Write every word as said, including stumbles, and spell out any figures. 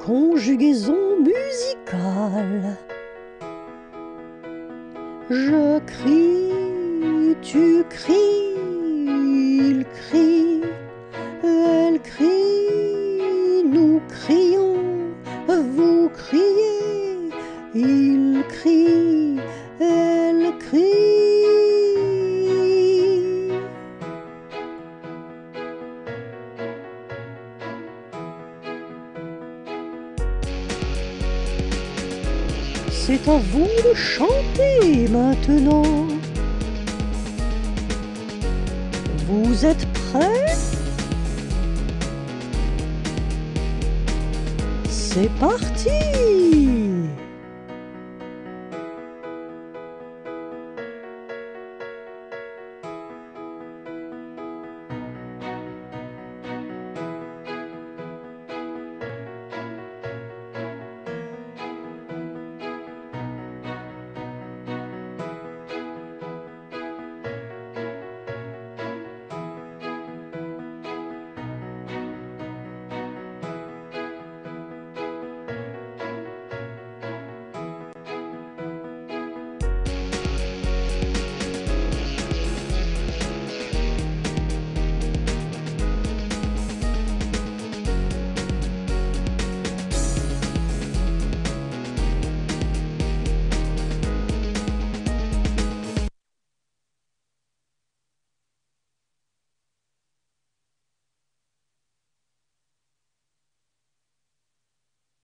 conjugaison musicale. Je crie, tu cries, il crie, elle crie, nous crions, vous criez, il crie, elle crie. C'est à vous de chanter maintenant. Vous êtes prêts? C'est parti!